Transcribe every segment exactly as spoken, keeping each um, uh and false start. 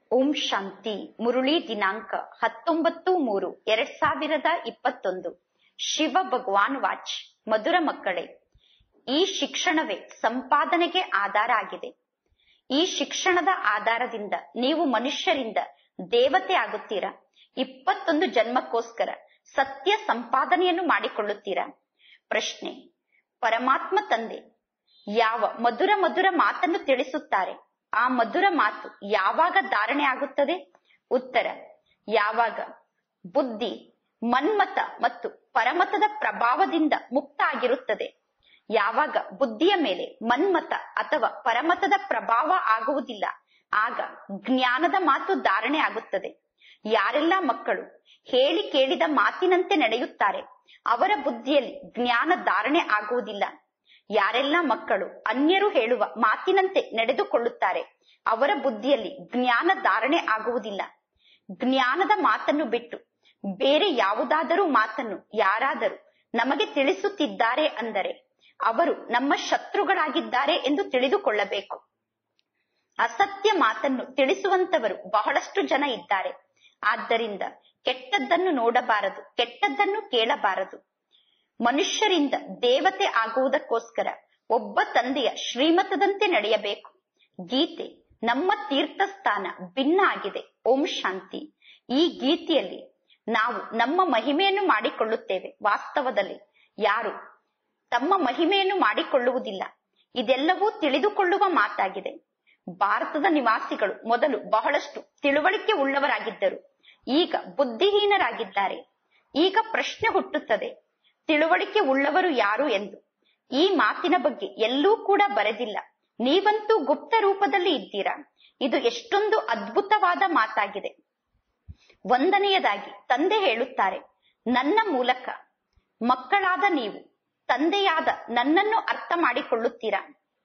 ಓಂ ಶಾಂತಿ. ಮುರುಳಿ ದಿನಾಂಕ ಹತ್ತೊಂಬತ್ತು ಮೂರು ಎರಡ್ ಸಾವಿರದ ಇಪ್ಪತ್ತೊಂದು. ಶಿವ ಭಗವಾನ್ ವಾಚ್. ಮಧುರ ಮಕ್ಕಳೇ, ಈ ಶಿಕ್ಷಣವೇ ಸಂಪಾದನೆಗೆ ಆಧಾರ ಆಗಿದೆ. ಈ ಶಿಕ್ಷಣದ ಆಧಾರದಿಂದ ನೀವು ಮನುಷ್ಯರಿಂದ ದೇವತೆ ಆಗುತ್ತೀರಾ. ಇಪ್ಪತ್ತೊಂದು ಜನ್ಮಕ್ಕೋಸ್ಕರ ಸತ್ಯ ಸಂಪಾದನೆಯನ್ನು ಮಾಡಿಕೊಳ್ಳುತ್ತೀರಾ. ಪ್ರಶ್ನೆ: ಪರಮಾತ್ಮ ತಂದೆ ಯಾವ ಮಧುರ ಮಧುರ ಮಾತನ್ನು ತಿಳಿಸುತ್ತಾರೆ, ಆ ಮಧುರ ಮಾತು ಯಾವಾಗ ಧಾರಣೆ ಆಗುತ್ತದೆ? ಉತ್ತರ: ಯಾವಾಗ ಬುದ್ಧಿ ಮನ್ಮತ ಮತ್ತು ಪರಮತದ ಪ್ರಭಾವದಿಂದ ಮುಕ್ತ ಆಗಿರುತ್ತದೆ. ಯಾವಾಗ ಬುದ್ಧಿಯ ಮೇಲೆ ಮನ್ಮತ ಅಥವಾ ಪರಮತದ ಪ್ರಭಾವ ಆಗುವುದಿಲ್ಲ, ಆಗ ಜ್ಞಾನದ ಮಾತು ಧಾರಣೆ ಆಗುತ್ತದೆ. ಯಾರೆಲ್ಲ ಮಕ್ಕಳು ಹೇಳಿ ಕೇಳಿದ ಮಾತಿನಂತೆ ನಡೆಯುತ್ತಾರೆ, ಅವರ ಬುದ್ಧಿಯಲ್ಲಿ ಜ್ಞಾನ ಧಾರಣೆ ಆಗುವುದಿಲ್ಲ. ಯಾರೆಲ್ಲ ಮಕ್ಕಳು ಅನ್ಯರು ಹೇಳುವ ಮಾತಿನಂತೆ ನಡೆದುಕೊಳ್ಳುತ್ತಾರೆ, ಅವರ ಬುದ್ಧಿಯಲ್ಲಿ ಜ್ಞಾನ ಧಾರಣೆ ಆಗುವುದಿಲ್ಲ. ಜ್ಞಾನದ ಮಾತನ್ನು ಬಿಟ್ಟು ಬೇರೆ ಯಾವುದಾದರೂ ಮಾತನ್ನು ಯಾರಾದರೂ ನಮಗೆ ತಿಳಿಸುತ್ತಿದ್ದಾರೆ ಅಂದರೆ ಅವರು ನಮ್ಮ ಶತ್ರುಗಳಾಗಿದ್ದಾರೆ ಎಂದು ತಿಳಿದುಕೊಳ್ಳಬೇಕು. ಅಸತ್ಯ ಮಾತನ್ನು ತಿಳಿಸುವಂತವರು ಬಹಳಷ್ಟು ಜನ ಇದ್ದಾರೆ. ಆದ್ದರಿಂದ ಕೆಟ್ಟದ್ದನ್ನು ನೋಡಬಾರದು, ಕೆಟ್ಟದ್ದನ್ನು ಕೇಳಬಾರದು. ಮನುಷ್ಯರಿಂದ ದೇವತೆ ಆಗುವುದಕ್ಕೋಸ್ಕರ ಒಬ್ಬ ತಂದೆಯ ಶ್ರೀಮತದಂತೆ ನಡೆಯಬೇಕು. ಗೀತೆ ನಮ್ಮ ತೀರ್ಥಸ್ಥಾನ ಭಿನ್ನ ಆಗಿದೆ. ಓಂ ಶಾಂತಿ. ಈ ಗೀತೆಯಲ್ಲಿ ನಾವು ನಮ್ಮ ಮಹಿಮೆಯನ್ನು ಮಾಡಿಕೊಳ್ಳುತ್ತೇವೆ. ವಾಸ್ತವದಲ್ಲಿ ಯಾರು ತಮ್ಮ ಮಹಿಮೆಯನ್ನು ಮಾಡಿಕೊಳ್ಳುವುದಿಲ್ಲ. ಇದೆಲ್ಲವೂ ತಿಳಿದುಕೊಳ್ಳುವ ಮಾತಾಗಿದೆ. ಭಾರತದ ನಿವಾಸಿಗಳು ಮೊದಲು ಬಹಳಷ್ಟು ತಿಳುವಳಿಕೆ ಉಳ್ಳವರಾಗಿದ್ದರು, ಈಗ ಬುದ್ಧಿಹೀನರಾಗಿದ್ದಾರೆ. ಈಗ ಪ್ರಶ್ನೆ ಹುಟ್ಟುತ್ತದೆ, ತಿಳುವಳಿಕೆ ಉಳ್ಳವರು ಯಾರು ಎಂದು. ಈ ಮಾತಿನ ಬಗ್ಗೆ ಎಲ್ಲೂ ಕೂಡ ಬರೆದಿಲ್ಲ. ನೀವಂತೂ ಗುಪ್ತ ರೂಪದಲ್ಲಿ ಇದ್ದೀರಾ. ಇದು ಎಷ್ಟೊಂದು ಅದ್ಭುತವಾದ ಮಾತಾಗಿದೆ. ಒಂದನೆಯದಾಗಿ ತಂದೆ ಹೇಳುತ್ತಾರೆ, ನನ್ನ ಮೂಲಕ ಮಕ್ಕಳಾದ ನೀವು ತಂದೆಯಾದ ನನ್ನನ್ನು ಅರ್ಥ ಮಾಡಿಕೊಳ್ಳುತ್ತೀರಾ.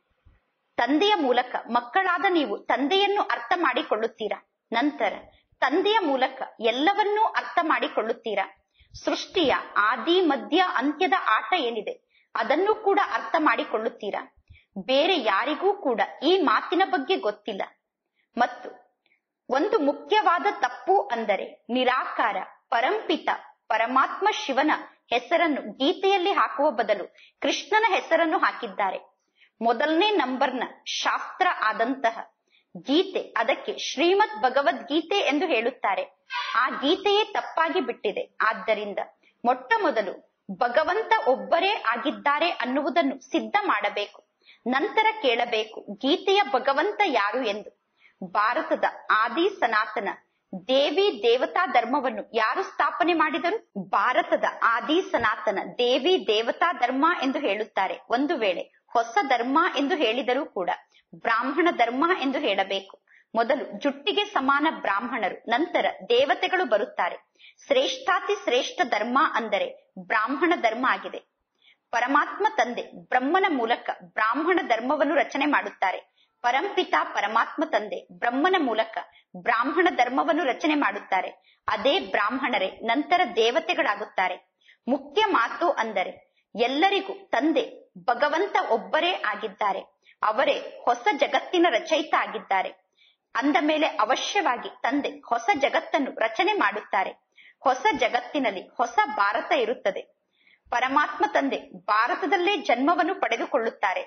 ತಂದೆಯ ಮೂಲಕ ಮಕ್ಕಳಾದ ನೀವು ತಂದೆಯನ್ನು ಅರ್ಥ ಮಾಡಿಕೊಳ್ಳುತ್ತೀರಾ. ನಂತರ ತಂದೆಯ ಮೂಲಕ ಎಲ್ಲವನ್ನೂ ಅರ್ಥ ಮಾಡಿಕೊಳ್ಳುತ್ತೀರಾ. ಸೃಷ್ಟಿಯ ಆದಿ ಮಧ್ಯ ಅಂತ್ಯದ ಆಟ ಏನಿದೆ ಅದನ್ನು ಕೂಡ ಅರ್ಥ ಮಾಡಿಕೊಳ್ಳುತ್ತೀರಾ. ಬೇರೆ ಯಾರಿಗೂ ಕೂಡ ಈ ಮಾತಿನ ಬಗ್ಗೆ ಗೊತ್ತಿಲ್ಲ. ಮತ್ತು ಒಂದು ಮುಖ್ಯವಾದ ತಪ್ಪು ಅಂದರೆ ನಿರಾಕಾರ ಪರಂಪಿತ ಪರಮಾತ್ಮ ಶಿವನ ಹೆಸರನ್ನು ಗೀತೆಯಲ್ಲಿ ಹಾಕುವ ಬದಲು ಕೃಷ್ಣನ ಹೆಸರನ್ನು ಹಾಕಿದ್ದಾರೆ. ಮೊದಲನೇ ನಂಬರ್ನ ಶಾಸ್ತ್ರ ಆದಂತಹ ಗೀತೆ, ಅದಕ್ಕೆ ಶ್ರೀಮದ್ ಭಗವದ್ಗೀತೆ ಎಂದು ಹೇಳುತ್ತಾರೆ. ಆ ಗೀತೆಯೇ ತಪ್ಪಾಗಿ ಬಿಟ್ಟಿದೆ. ಆದ್ದರಿಂದ ಮೊಟ್ಟ ಮೊದಲು ಭಗವಂತ ಒಬ್ಬರೇ ಆಗಿದ್ದಾರೆ ಅನ್ನುವುದನ್ನು ಸಿದ್ಧ ಮಾಡಬೇಕು. ನಂತರ ಕೇಳಬೇಕು ಗೀತೆಯ ಭಗವಂತ ಯಾರು ಎಂದು. ಭಾರತದ ಆದಿ ಸನಾತನ ದೇವಿ ದೇವತಾ ಧರ್ಮವನ್ನು ಯಾರು ಸ್ಥಾಪನೆ ಮಾಡಿದರು? ಭಾರತದ ಆದಿ ಸನಾತನ ದೇವಿ ದೇವತಾ ಧರ್ಮ ಎಂದು ಹೇಳುತ್ತಾರೆ. ಒಂದು ವೇಳೆ ಹೊಸ ಧರ್ಮ ಎಂದು ಹೇಳಿದರೂ ಕೂಡ ಬ್ರಾಹ್ಮಣ ಧರ್ಮ ಎಂದು ಹೇಳಬೇಕು. ಮೊದಲು ಜುಟ್ಟಿಗೆ ಸಮಾನ ಬ್ರಾಹ್ಮಣರು, ನಂತರ ದೇವತೆಗಳು ಬರುತ್ತಾರೆ. ಶ್ರೇಷ್ಠಾತಿ ಶ್ರೇಷ್ಠ ಧರ್ಮ ಅಂದರೆ ಬ್ರಾಹ್ಮಣ ಧರ್ಮ ಆಗಿದೆ. ಪರಮಾತ್ಮ ತಂದೆ ಬ್ರಹ್ಮನ ಮೂಲಕ ಬ್ರಾಹ್ಮಣ ಧರ್ಮವನ್ನು ರಚನೆ ಮಾಡುತ್ತಾರೆ. ಪರಂಪಿತ ಪರಮಾತ್ಮ ತಂದೆ ಬ್ರಹ್ಮನ ಮೂಲಕ ಬ್ರಾಹ್ಮಣ ಧರ್ಮವನ್ನು ರಚನೆ ಮಾಡುತ್ತಾರೆ. ಅದೇ ಬ್ರಾಹ್ಮಣರೇ ನಂತರ ದೇವತೆಗಳಾಗುತ್ತಾರೆ. ಮುಖ್ಯ ಮಾತು ಅಂದರೆ ಎಲ್ಲರಿಗೂ ತಂದೆ ಭಗವಂತ ಒಬ್ಬರೇ ಆಗಿದ್ದಾರೆ. ಅವರೇ ಹೊಸ ಜಗತ್ತಿನ ರಚಯಿತ ಆಗಿದ್ದಾರೆ. ಅಂದ ಮೇಲೆ ಅವಶ್ಯವಾಗಿ ತಂದೆ ಹೊಸ ಜಗತ್ತನ್ನು ರಚನೆ ಮಾಡುತ್ತಾರೆ. ಹೊಸ ಜಗತ್ತಿನಲ್ಲಿ ಹೊಸ ಭಾರತ ಇರುತ್ತದೆ. ಪರಮಾತ್ಮ ತಂದೆ ಭಾರತದಲ್ಲೇ ಜನ್ಮವನ್ನು ಪಡೆದುಕೊಳ್ಳುತ್ತಾರೆ.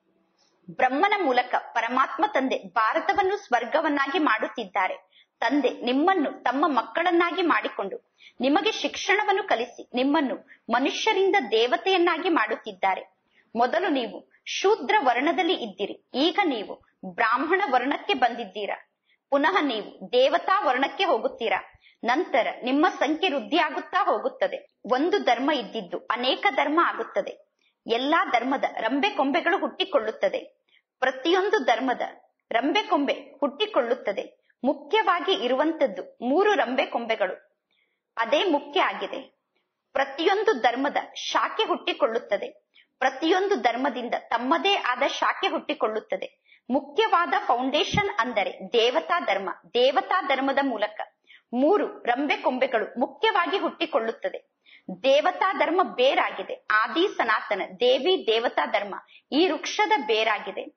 ಬ್ರಹ್ಮನ ಮೂಲಕ ಪರಮಾತ್ಮ ತಂದೆ ಭಾರತವನ್ನು ಸ್ವರ್ಗವನ್ನಾಗಿ ಮಾಡುತ್ತಿದ್ದಾರೆ. ತಂದೆ ನಿಮ್ಮನ್ನು ತಮ್ಮ ಮಕ್ಕಳನ್ನಾಗಿ ಮಾಡಿಕೊಂಡು ನಿಮಗೆ ಶಿಕ್ಷಣವನ್ನು ಕಲಿಸಿ ನಿಮ್ಮನ್ನು ಮನುಷ್ಯರಿಂದ ದೇವತೆಯನ್ನಾಗಿ ಮಾಡುತ್ತಿದ್ದಾರೆ. ಮೊದಲು ನೀವು ಶೂದ್ರ ವರ್ಣದಲ್ಲಿ ಇದ್ದೀರಿ, ಈಗ ನೀವು ಬ್ರಾಹ್ಮಣ ವರ್ಣಕ್ಕೆ ಬಂದಿದ್ದೀರಾ. ಪುನಃ ನೀವು ದೇವತಾ ವರ್ಣಕ್ಕೆ ಹೋಗುತ್ತೀರಾ. ನಂತರ ನಿಮ್ಮ ಸಂಖ್ಯೆ ವೃದ್ಧಿಯಾಗುತ್ತಾ ಹೋಗುತ್ತದೆ. ಒಂದು ಧರ್ಮ ಇದ್ದಿದ್ದು ಅನೇಕ ಧರ್ಮ ಆಗುತ್ತದೆ. ಎಲ್ಲಾ ಧರ್ಮದ ರಂಬೆ ಕೊಂಬೆಗಳು ಹುಟ್ಟಿಕೊಳ್ಳುತ್ತದೆ. ಪ್ರತಿಯೊಂದು ಧರ್ಮದ ರಂಬೆ ಕೊಂಬೆ ಹುಟ್ಟಿಕೊಳ್ಳುತ್ತದೆ. ಮುಖ್ಯವಾಗಿ ಇರುವಂತದ್ದು ಮೂರು ರಂಬೆ ಕೊಂಬೆಗಳು, ಅದೇ ಮುಖ್ಯ ಆಗಿದೆ. ಪ್ರತಿಯೊಂದು ಧರ್ಮದ ಶಾಖೆ ಹುಟ್ಟಿಕೊಳ್ಳುತ್ತದೆ. ಪ್ರತಿಯೊಂದು ಧರ್ಮದಿಂದ ತಮ್ಮದೇ ಆದ ಶಾಖೆ ಹುಟ್ಟಿಕೊಳ್ಳುತ್ತದೆ. ಮುಖ್ಯವಾದ ಫೌಂಡೇಶನ್ ಅಂದರೆ ದೇವತಾ ಧರ್ಮ. ದೇವತಾ ಧರ್ಮದ ಮೂಲಕ ಮೂರು ರಂಬೆ ಕೊಂಬೆಗಳು ಮುಖ್ಯವಾಗಿ ಹುಟ್ಟಿಕೊಳ್ಳುತ್ತದೆ. ದೇವತಾ ಧರ್ಮ ಬೇರಾಗಿದೆ. ಆದಿ ಸನಾತನ ದೇವಿ ದೇವತಾ ಧರ್ಮ ಈ ವೃಕ್ಷದ ಬೇರಾಗಿದೆ.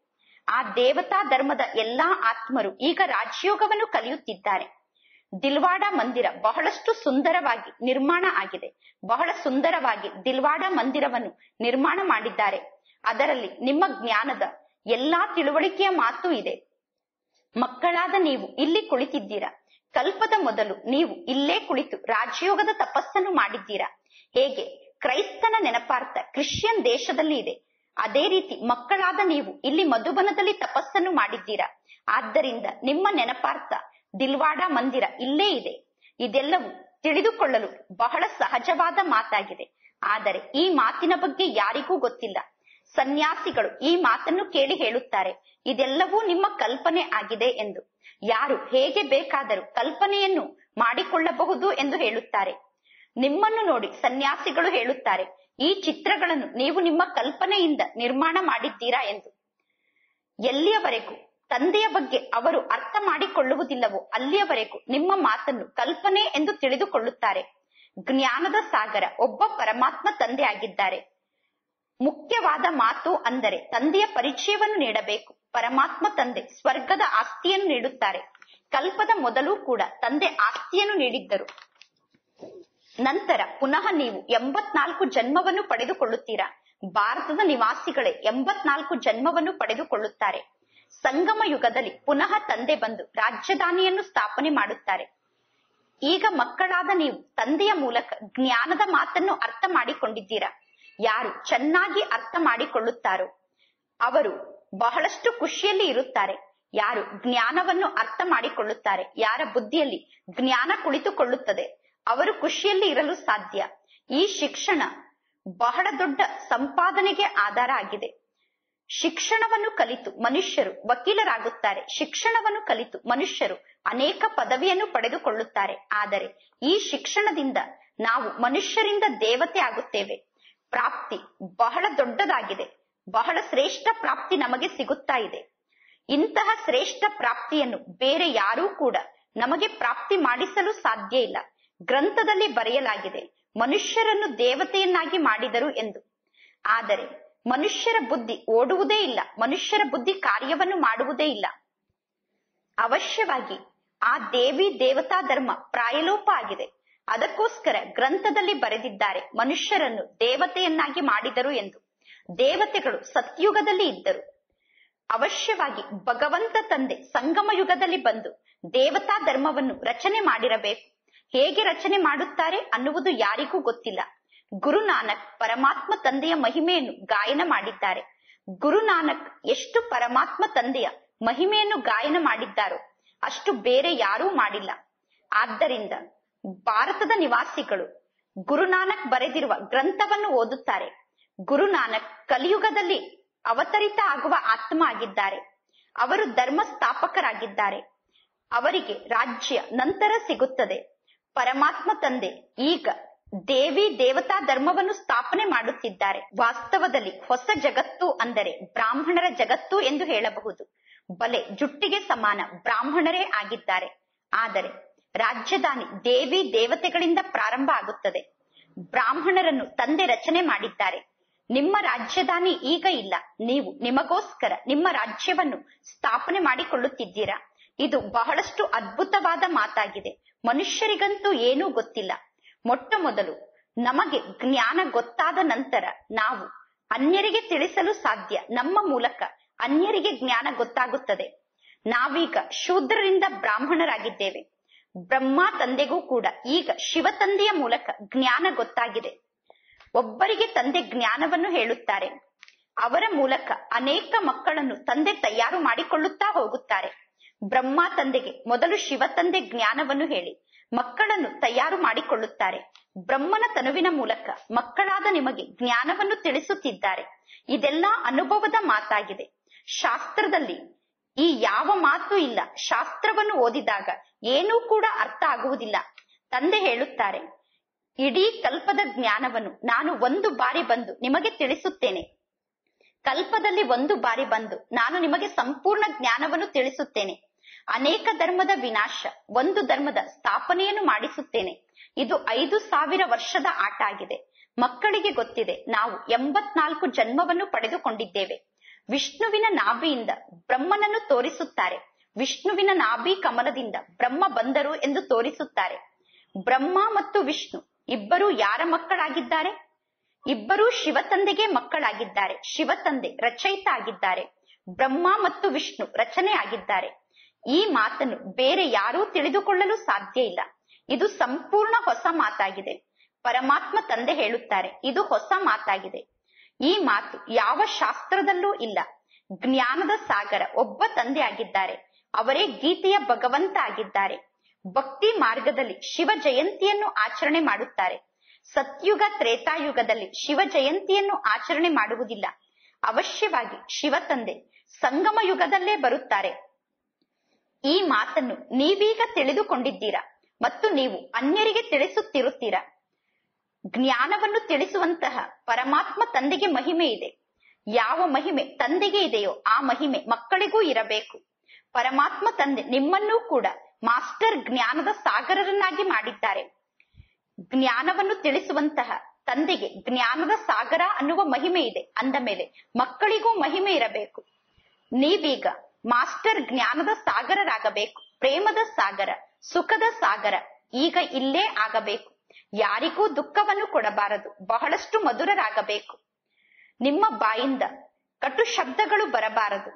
ಆ ದೇವತಾ ಧರ್ಮದ ಎಲ್ಲಾ ಆತ್ಮರು ಈಗ ರಾಜಯೋಗವನ್ನು ಕಲಿಯುತ್ತಿದ್ದಾರೆ. ದಿಲ್ವಾಡ ಮಂದಿರ ಬಹಳಷ್ಟು ಸುಂದರವಾಗಿ ನಿರ್ಮಾಣ ಆಗಿದೆ. ಬಹಳ ಸುಂದರವಾಗಿ ದಿಲ್ವಾಡ ಮಂದಿರವನ್ನು ನಿರ್ಮಾಣ ಮಾಡಿದ್ದಾರೆ. ಅದರಲ್ಲಿ ನಿಮ್ಮ ಜ್ಞಾನದ ಎಲ್ಲಾ ತಿಳುವಳಿಕೆಯ ಮಾತು ಇದೆ. ಮಕ್ಕಳಾದ ನೀವು ಇಲ್ಲಿ ಕುಳಿತಿದ್ದೀರಾ. ಕಲ್ಪದ ಮೊದಲು ನೀವು ಇಲ್ಲೇ ಕುಳಿತು ರಾಜಯೋಗದ ತಪಸ್ಸನ್ನು ಮಾಡಿದ್ದೀರಾ. ಹೇಗೆ ಕ್ರೈಸ್ತನ ನೆನಪಾರ್ಥ ಕ್ರಿಶ್ಚಿಯನ್ ದೇಶದಲ್ಲಿ ಇದೆ, ಅದೇ ರೀತಿ ಮಕ್ಕಳಾದ ನೀವು ಇಲ್ಲಿ ಮಧುಬನದಲ್ಲಿ ತಪಸ್ಸನ್ನು ಮಾಡಿದ್ದೀರಾ. ಆದ್ದರಿಂದ ನಿಮ್ಮ ನೆನಪಾರ್ಥ ದಿಲ್ವಾಡ ಮಂದಿರ ಇಲ್ಲೇ ಇದೆ. ಇದೆಲ್ಲವೂ ತಿಳಿದುಕೊಳ್ಳಲು ಬಹಳ ಸಹಜವಾದ ಮಾತಾಗಿದೆ. ಆದರೆ ಈ ಮಾತಿನ ಬಗ್ಗೆ ಯಾರಿಗೂ ಗೊತ್ತಿಲ್ಲ. ಸನ್ಯಾಸಿಗಳು ಈ ಮಾತನ್ನು ಕೇಳಿ ಹೇಳುತ್ತಾರೆ, ಇದೆಲ್ಲವೂ ನಿಮ್ಮ ಕಲ್ಪನೆ ಆಗಿದೆ ಎಂದು. ಯಾರು ಹೇಗೆ ಬೇಕಾದರೂ ಕಲ್ಪನೆಯನ್ನು ಮಾಡಿಕೊಳ್ಳಬಹುದು ಎಂದು ಹೇಳುತ್ತಾರೆ. ನಿಮ್ಮನ್ನು ನೋಡಿ ಸನ್ಯಾಸಿಗಳು ಹೇಳುತ್ತಾರೆ, ಈ ಚಿತ್ರಗಳನ್ನು ನೀವು ನಿಮ್ಮ ಕಲ್ಪನೆಯಿಂದ ನಿರ್ಮಾಣ ಮಾಡಿದ್ದೀರಾ ಎಂದು. ಎಲ್ಲಿಯವರೆಗೂ ತಂದೆಯ ಬಗ್ಗೆ ಅವರು ಅರ್ಥ ಮಾಡಿಕೊಳ್ಳುವುದಿಲ್ಲವೋ ಅಲ್ಲಿಯವರೆಗೂ ನಿಮ್ಮ ಮಾತನ್ನು ಕಲ್ಪನೆ ಎಂದು ತಿಳಿದುಕೊಳ್ಳುತ್ತಾರೆ. ಜ್ಞಾನದ ಸಾಗರ ಒಬ್ಬ ಪರಮಾತ್ಮ ತಂದೆ ಆಗಿದ್ದಾರೆ. ಮುಖ್ಯವಾದ ಮಾತು ಅಂದರೆ ತಂದೆಯ ಪರಿಚಯವನ್ನು ನೀಡಬೇಕು. ಪರಮಾತ್ಮ ತಂದೆ ಸ್ವರ್ಗದ ಆಸ್ತಿಯನ್ನು ನೀಡುತ್ತಾರೆ. ಕಲ್ಪದ ಮೊದಲು ಕೂಡ ತಂದೆ ಆಸ್ತಿಯನ್ನು ನೀಡಿದ್ದರು. ನಂತರ ಪುನಃ ನೀವು ಎಂಬತ್ನಾಲ್ಕು ಜನ್ಮವನ್ನು ಪಡೆದುಕೊಳ್ಳುತ್ತೀರಾ. ಭಾರತದ ನಿವಾಸಿಗಳೇ ಎಂಬತ್ನಾಲ್ಕು ಜನ್ಮವನ್ನು ಪಡೆದುಕೊಳ್ಳುತ್ತಾರೆ. ಸಂಗಮ ಯುಗದಲ್ಲಿ ಪುನಃ ತಂದೆ ಬಂದು ರಾಜಧಾನಿಯನ್ನು ಸ್ಥಾಪನೆ ಮಾಡುತ್ತಾರೆ. ಈಗ ಮಕ್ಕಳಾದ ನೀವು ತಂದೆಯ ಮೂಲಕ ಜ್ಞಾನದ ಮಾತನ್ನು ಅರ್ಥ ಮಾಡಿಕೊಂಡಿದ್ದೀರಾ. ಯಾರು ಚೆನ್ನಾಗಿ ಅರ್ಥ ಮಾಡಿಕೊಳ್ಳುತ್ತಾರೋ ಅವರು ಬಹಳಷ್ಟು ಖುಷಿಯಲ್ಲಿ ಇರುತ್ತಾರೆ. ಯಾರು ಜ್ಞಾನವನ್ನು ಅರ್ಥ ಮಾಡಿಕೊಳ್ಳುತ್ತಾರೆ, ಯಾರ ಬುದ್ಧಿಯಲ್ಲಿ ಜ್ಞಾನ ಕುಳಿತುಕೊಳ್ಳುತ್ತದೆ, ಅವರು ಖುಷಿಯಲ್ಲಿ ಇರಲು ಸಾಧ್ಯ. ಈ ಶಿಕ್ಷಣ ಬಹಳ ದೊಡ್ಡ ಸಂಪಾದನೆಗೆ ಆಧಾರ ಆಗಿದೆ. ಶಿಕ್ಷಣವನ್ನು ಕಲಿತು ಮನುಷ್ಯರು ವಕೀಲರಾಗುತ್ತಾರೆ. ಶಿಕ್ಷಣವನ್ನು ಕಲಿತು ಮನುಷ್ಯರು ಅನೇಕ ಪದವಿಯನ್ನು ಪಡೆದುಕೊಳ್ಳುತ್ತಾರೆ. ಆದರೆ ಈ ಶಿಕ್ಷಣದಿಂದ ನಾವು ಮನುಷ್ಯರಿಂದ ದೇವತೆ ಆಗುತ್ತೇವೆ. ಪ್ರಾಪ್ತಿ ಬಹಳ ದೊಡ್ಡದಾಗಿದೆ. ಬಹಳ ಶ್ರೇಷ್ಠ ಪ್ರಾಪ್ತಿ ನಮಗೆ ಸಿಗುತ್ತಾ ಇದೆ. ಇಂತಹ ಶ್ರೇಷ್ಠ ಪ್ರಾಪ್ತಿಯನ್ನು ಬೇರೆ ಯಾರೂ ಕೂಡ ನಮಗೆ ಪ್ರಾಪ್ತಿ ಮಾಡಿಸಲು ಸಾಧ್ಯ ಇಲ್ಲ. ಗ್ರಂಥದಲ್ಲಿ ಬರೆಯಲಾಗಿದೆ, ಮನುಷ್ಯರನ್ನು ದೇವತೆಯನ್ನಾಗಿ ಮಾಡಿದರು ಎಂದು. ಆದರೆ ಮನುಷ್ಯರ ಬುದ್ಧಿ ಓಡುವುದೇ ಇಲ್ಲ. ಮನುಷ್ಯರ ಬುದ್ಧಿ ಕಾರ್ಯವನ್ನು ಮಾಡುವುದೇ ಇಲ್ಲ. ಅವಶ್ಯವಾಗಿ ಆ ದೇವಿ ದೇವತಾ ಧರ್ಮ ಪ್ರಾಯಲೋಪ ಆಗಿದೆ. ಅದಕ್ಕೋಸ್ಕರ ಗ್ರಂಥದಲ್ಲಿ ಬರೆದಿದ್ದಾರೆ, ಮನುಷ್ಯರನ್ನು ದೇವತೆಯನ್ನಾಗಿ ಮಾಡಿದರು ಎಂದು. ದೇವತೆಗಳು ಸತ್ಯುಗದಲ್ಲಿ ಇದ್ದರು. ಅವಶ್ಯವಾಗಿ ಭಗವಂತ ತಂದೆ ಸಂಗಮ ಯುಗದಲ್ಲಿ ಬಂದು ದೇವತಾ ಧರ್ಮವನ್ನು ರಚನೆ ಮಾಡಿರಬೇಕು. ಹೇಗೆ ರಚನೆ ಮಾಡುತ್ತಾರೆ ಅನ್ನುವುದು ಯಾರಿಗೂ ಗೊತ್ತಿಲ್ಲ. ಗುರುನಾನಕ್ ಪರಮಾತ್ಮ ತಂದೆಯ ಮಹಿಮೆಯನ್ನು ಗಾಯನ ಮಾಡಿದ್ದಾರೆ. ಗುರುನಾನಕ್ ಎಷ್ಟು ಪರಮಾತ್ಮ ತಂದೆಯ ಮಹಿಮೆಯನ್ನು ಗಾಯನ ಮಾಡಿದ್ದಾರೋ ಅಷ್ಟು ಬೇರೆ ಯಾರೂ ಮಾಡಿಲ್ಲ. ಆದ್ದರಿಂದ ಭಾರತದ ನಿವಾಸಿಗಳು ಗುರುನಾನಕ್ ಬರೆದಿರುವ ಗ್ರಂಥವನ್ನು ಓದುತ್ತಾರೆ. ಗುರುನಾನಕ್ ಕಲಿಯುಗದಲ್ಲಿ ಅವತರಿತ ಆಗುವ ಆತ್ಮ ಆಗಿದ್ದಾರೆ. ಅವರು ಧರ್ಮ ಸ್ಥಾಪಕರಾಗಿದ್ದಾರೆ. ಅವರಿಗೆ ರಾಜ್ಯ ನಂತರ ಸಿಗುತ್ತದೆ. ಪರಮಾತ್ಮ ತಂದೆ ಈಗ ದೇವಿ ದೇವತಾ ಧರ್ಮವನ್ನು ಸ್ಥಾಪನೆ ಮಾಡುತ್ತಿದ್ದಾರೆ. ವಾಸ್ತವದಲ್ಲಿ ಹೊಸ ಜಗತ್ತು ಅಂದರೆ ಬ್ರಾಹ್ಮಣರ ಜಗತ್ತು ಎಂದು ಹೇಳಬಹುದು. ಬಲೆ ಜುಟ್ಟಿಗೆ ಸಮಾನ ಬ್ರಾಹ್ಮಣರೇ ಆಗಿದ್ದಾರೆ. ಆದರೆ ರಾಜಧಾನಿ ದೇವಿ ದೇವತೆಗಳಿಂದ ಪ್ರಾರಂಭ ಆಗುತ್ತದೆ. ಬ್ರಾಹ್ಮಣರನ್ನು ತಂದೆ ರಚನೆ ಮಾಡಿದ್ದಾರೆ. ನಿಮ್ಮ ರಾಜಧಾನಿ ಈಗ ಇಲ್ಲ. ನೀವು ನಿಮಗೋಸ್ಕರ ನಿಮ್ಮ ರಾಜ್ಯವನ್ನು ಸ್ಥಾಪನೆ ಮಾಡಿಕೊಳ್ಳುತ್ತಿದ್ದೀರಾ. ಇದು ಬಹಳಷ್ಟು ಅದ್ಭುತವಾದ ಮಾತಾಗಿದೆ. ಮನುಷ್ಯರಿಗಂತೂ ಏನೂ ಗೊತ್ತಿಲ್ಲ. ಮೊಟ್ಟ ಮೊದಲು ನಮಗೆ ಜ್ಞಾನ ಗೊತ್ತಾದ ನಂತರ ನಾವು ಅನ್ಯರಿಗೆ ತಿಳಿಸಲು ಸಾಧ್ಯ. ನಮ್ಮ ಮೂಲಕ ಅನ್ಯರಿಗೆ ಜ್ಞಾನ ಗೊತ್ತಾಗುತ್ತದೆ. ನಾವೀಗ ಶೂದ್ರರಿಂದ ಬ್ರಾಹ್ಮಣರಾಗಿದ್ದೇವೆ. ಬ್ರಹ್ಮ ತಂದೆಗೂ ಕೂಡ ಈಗ ಶಿವ ತಂದೆಯ ಮೂಲಕ ಜ್ಞಾನ ಗೊತ್ತಾಗಿದೆ. ಒಬ್ಬರಿಗೆ ತಂದೆ ಜ್ಞಾನವನ್ನು ಹೇಳುತ್ತಾರೆ. ಅವರ ಮೂಲಕ ಅನೇಕ ಮಕ್ಕಳನ್ನು ತಂದೆ ತಯಾರು ಮಾಡಿಕೊಳ್ಳುತ್ತಾ ಹೋಗುತ್ತಾರೆ. ಬ್ರಹ್ಮ ತಂದೆಗೆ ಮೊದಲು ಶಿವ ತಂದೆ ಜ್ಞಾನವನ್ನು ಹೇಳಿ ಮಕ್ಕಳನ್ನು ತಯಾರು ಮಾಡಿಕೊಳ್ಳುತ್ತಾರೆ. ಬ್ರಹ್ಮನ ತನುವಿನ ಮೂಲಕ ಮಕ್ಕಳಾದ ನಿಮಗೆ ಜ್ಞಾನವನ್ನು ತಿಳಿಸುತ್ತಿದ್ದಾರೆ. ಇದೆಲ್ಲ ಅನುಭವದ ಮಾತಾಗಿದೆ. ಶಾಸ್ತ್ರದಲ್ಲಿ ಈ ಯಾವ ಮಾತು ಇಲ್ಲ. ಶಾಸ್ತ್ರವನ್ನು ಓದಿದಾಗ ಏನೂ ಕೂಡ ಅರ್ಥ ಆಗುವುದಿಲ್ಲ. ತಂದೆ ಹೇಳುತ್ತಾರೆ, ಇಡೀ ಕಲ್ಪದ ಜ್ಞಾನವನ್ನು ನಾನು ಒಂದು ಬಾರಿ ಬಂದು ನಿಮಗೆ ತಿಳಿಸುತ್ತೇನೆ. ಕಲ್ಪದಲ್ಲಿ ಒಂದು ಬಾರಿ ಬಂದು ನಾನು ನಿಮಗೆ ಸಂಪೂರ್ಣ ಜ್ಞಾನವನ್ನು ತಿಳಿಸುತ್ತೇನೆ. ಅನೇಕ ಧರ್ಮದ ವಿನಾಶ, ಒಂದು ಧರ್ಮದ ಸ್ಥಾಪನೆಯನ್ನು ಮಾಡಿಸುತ್ತೇನೆ. ಇದು ಐದು ಸಾವಿರ ವರ್ಷದ ಆಟ ಆಗಿದೆ. ಮಕ್ಕಳಿಗೆ ಗೊತ್ತಿದೆ, ನಾವು ಎಂಬತ್ನಾಲ್ಕು ಜನ್ಮವನ್ನು ಪಡೆದುಕೊಂಡಿದ್ದೇವೆ. ವಿಷ್ಣುವಿನ ನಾಭಿಯಿಂದ ಬ್ರಹ್ಮನನ್ನು ತೋರಿಸುತ್ತಾರೆ. ವಿಷ್ಣುವಿನ ನಾಭಿ ಕಮಲದಿಂದ ಬ್ರಹ್ಮ ಬಂದರು ಎಂದು ತೋರಿಸುತ್ತಾರೆ. ಬ್ರಹ್ಮ ಮತ್ತು ವಿಷ್ಣು ಇಬ್ಬರೂ ಯಾರ ಮಕ್ಕಳಾಗಿದ್ದಾರೆ? ಇಬ್ಬರೂ ಶಿವತಂದೆಗೆ ಮಕ್ಕಳಾಗಿದ್ದಾರೆ. ಶಿವತಂದೆ ರಚಯಿತ ಆಗಿದ್ದಾರೆ. ಬ್ರಹ್ಮ ಮತ್ತು ವಿಷ್ಣು ರಚನೆ ಆಗಿದ್ದಾರೆ. ಈ ಮಾತನ್ನು ಬೇರೆ ಯಾರೂ ತಿಳಿದುಕೊಳ್ಳಲು ಸಾಧ್ಯ ಇಲ್ಲ. ಇದು ಸಂಪೂರ್ಣ ಹೊಸ ಮಾತಾಗಿದೆ. ಪರಮಾತ್ಮ ತಂದೆ ಹೇಳುತ್ತಾರೆ, ಇದು ಹೊಸ ಮಾತಾಗಿದೆ. ಈ ಮಾತು ಯಾವ ಶಾಸ್ತ್ರದಲ್ಲೂ ಇಲ್ಲ. ಜ್ಞಾನದ ಸಾಗರ ಒಬ್ಬ ತಂದೆ ಆಗಿದ್ದಾರೆ. ಅವರೇ ಗೀತೆಯ ಭಗವಂತ ಆಗಿದ್ದಾರೆ. ಭಕ್ತಿ ಮಾರ್ಗದಲ್ಲಿ ಶಿವ ಜಯಂತಿಯನ್ನು ಆಚರಣೆ ಮಾಡುತ್ತಾರೆ. ಸತ್ಯುಗ ತ್ರೇತಾಯುಗದಲ್ಲಿ ಶಿವ ಜಯಂತಿಯನ್ನು ಆಚರಣೆ ಮಾಡುವುದಿಲ್ಲ. ಅವಶ್ಯವಾಗಿ ಶಿವ ತಂದೆ ಸಂಗಮ ಯುಗದಲ್ಲೇ ಬರುತ್ತಾರೆ. ಈ ಮಾತನ್ನು ನೀವೀಗ ತಿಳಿದುಕೊಂಡಿದ್ದೀರಾ ಮತ್ತು ನೀವು ಅನ್ಯರಿಗೆ ತಿಳಿಸುತ್ತಿರುತ್ತೀರಾ. ಜ್ಞಾನವನ್ನು ತಿಳಿಸುವಂತಹ ಪರಮಾತ್ಮ ತಂದೆಗೆ ಮಹಿಮೆ ಇದೆ. ಯಾವ ಮಹಿಮೆ ತಂದೆಗೆ ಇದೆಯೋ ಆ ಮಹಿಮೆ ಮಕ್ಕಳಿಗೂ ಇರಬೇಕು. ಪರಮಾತ್ಮ ತಂದೆ ನಿಮ್ಮನ್ನೂ ಕೂಡ ಮಾಸ್ಟರ್ ಜ್ಞಾನದ ಸಾಗರರನ್ನಾಗಿ ಮಾಡಿದ್ದಾರೆ. ಜ್ಞಾನವನ್ನು ತಿಳಿಸುವಂತಹ ತಂದೆಗೆ ಜ್ಞಾನದ ಸಾಗರ ಅನ್ನುವ ಮಹಿಮೆ ಇದೆ. ಅಂದ ಮೇಲೆ ಮಕ್ಕಳಿಗೂ ಮಹಿಮೆ ಇರಬೇಕು. ನೀವೀಗ ಮಾಸ್ಟರ್ ಜ್ಞಾನದ ಸಾಗರರಾಗಬೇಕು. ಪ್ರೇಮದ ಸಾಗರ, ಸುಖದ ಸಾಗರ ಈಗ ಇಲ್ಲೇ ಆಗಬೇಕು. ಯಾರಿಗೂ ದುಃಖವನ್ನು ಕೊಡಬಾರದು. ಬಹಳಷ್ಟು ಮಧುರರಾಗಬೇಕು. ನಿಮ್ಮ ಬಾಯಿಂದ ಕಟು ಶಬ್ದಗಳು ಬರಬಾರದು.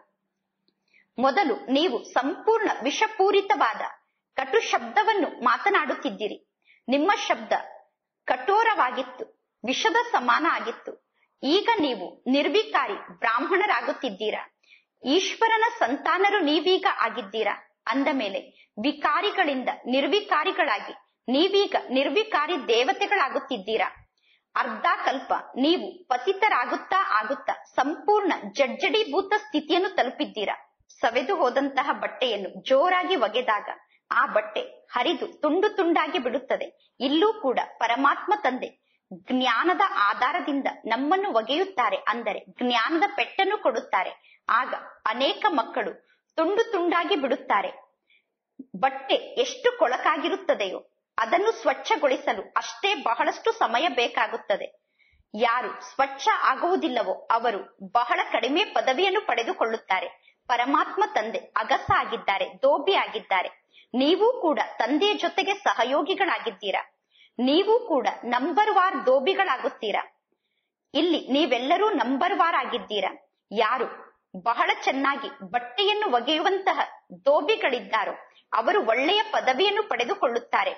ಮೊದಲು ನೀವು ಸಂಪೂರ್ಣ ವಿಷಪೂರಿತವಾದ ಕಟು ಶಬ್ದವನ್ನು ಮಾತನಾಡುತ್ತಿದ್ದೀರಿ. ನಿಮ್ಮ ಶಬ್ದ ಕಠೋರವಾಗಿತ್ತು, ವಿಷದ ಸಮಾನ ಆಗಿತ್ತು. ಈಗ ನೀವು ನಿರ್ವಿಕಾರಿ ಬ್ರಾಹ್ಮಣರಾಗುತ್ತಿದ್ದೀರಾ. ಈಶ್ವರನ ಸಂತಾನರು ನೀವೀಗ ಆಗಿದ್ದೀರಾ. ಅಂದ ಮೇಲೆ ವಿಕಾರಿಗಳಿಂದ ನಿರ್ವಿಕಾರಿಗಳಾಗಿ ನೀವೀಗ ನಿರ್ವಿಕಾರಿ ದೇವತೆಗಳಾಗುತ್ತಿದ್ದೀರಾ. ಅರ್ಧ ಕಲ್ಪ ನೀವು ಪತಿತರಾಗುತ್ತಾ ಆಗುತ್ತಾ ಸಂಪೂರ್ಣ ಜಡ್ಜಡೀಭೂತ ಸ್ಥಿತಿಯನ್ನು ತಲುಪಿದ್ದೀರಾ. ಸವೆದು ಹೋದಂತಹ ಬಟ್ಟೆಯನ್ನು ಜೋರಾಗಿ ಒಗೆದಾಗ ಆ ಬಟ್ಟೆ ಹರಿದು ತುಂಡು ತುಂಡಾಗಿ ಬಿಡುತ್ತದೆ. ಇಲ್ಲೂ ಕೂಡ ಪರಮಾತ್ಮ ತಂದೆ ಜ್ಞಾನದ ಆಧಾರದಿಂದ ನಮ್ಮನ್ನು ಒಗೆಯುತ್ತಾರೆ. ಅಂದರೆ ಜ್ಞಾನದ ಪೆಟ್ಟನ್ನು ಕೊಡುತ್ತಾರೆ. ಆಗ ಅನೇಕ ಮಕ್ಕಳು ತುಂಡು ತುಂಡಾಗಿ ಬಿಡುತ್ತಾರೆ. ಬಟ್ಟೆ ಎಷ್ಟು ಕೊಳಕಾಗಿರುತ್ತದೆಯೋ ಅದನ್ನು ಸ್ವಚ್ಛಗೊಳಿಸಲು ಅಷ್ಟೇ ಬಹಳಷ್ಟು ಸಮಯ ಬೇಕಾಗುತ್ತದೆ. ಯಾರು ಸ್ವಚ್ಛ ಆಗುವುದಿಲ್ಲವೋ ಅವರು ಬಹಳ ಕಡಿಮೆ ಪದವಿಯನ್ನು ಪಡೆದುಕೊಳ್ಳುತ್ತಾರೆ. ಪರಮಾತ್ಮ ತಂದೆ ಅಗಸ ಆಗಿದ್ದಾರೆ, ದೋಬಿ ಆಗಿದ್ದಾರೆ. ನೀವು ಕೂಡ ತಂದೆಯ ಜೊತೆಗೆ ಸಹಯೋಗಿಗಳಾಗಿದ್ದೀರಾ. ನೀವು ಕೂಡ ನಂಬರ್ ವಾರ್ ದೋಬಿಗಳಾಗುತ್ತೀರಾ. ಇಲ್ಲಿ ನೀವೆಲ್ಲರೂ ನಂಬರ್ ವಾರ್ ಆಗಿದ್ದೀರಾ. ಯಾರು ಬಹಳ ಚೆನ್ನಾಗಿ ಬಟ್ಟೆಯನ್ನು ಒಗೆಯುವಂತಹ ದೋಬಿಗಳಿದ್ದಾರೋ ಅವರು ಒಳ್ಳೆಯ ಪದವಿಯನ್ನು ಪಡೆದುಕೊಳ್ಳುತ್ತಾರೆ.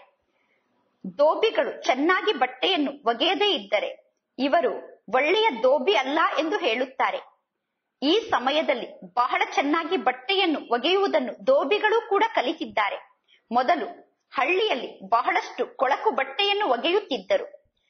ದೋಬಿಗಳು ಚೆನ್ನಾಗಿ ಬಟ್ಟೆಯನ್ನು ಒಗೆಯದೇ ಇದ್ದರೆ ಇವರು ಒಳ್ಳೆಯ ದೋಬಿ ಅಲ್ಲ ಎಂದು ಹೇಳುತ್ತಾರೆ. ಈ ಸಮಯದಲ್ಲಿ ಬಹಳ ಚೆನ್ನಾಗಿ ಬಟ್ಟೆಯನ್ನು ಒಗೆಯುವುದನ್ನು ದೋಬಿಗಳು ಕೂಡ ಕಲಿತಿದ್ದಾರೆ. ಮೊದಲು ಹಳ್ಳಿಯಲ್ಲಿ ಬಹಳಷ್ಟು ಕೊಳಕು ಬಟ್ಟೆಯನ್ನು ಒಗೆಯುತ್ತಿದ್ದರು.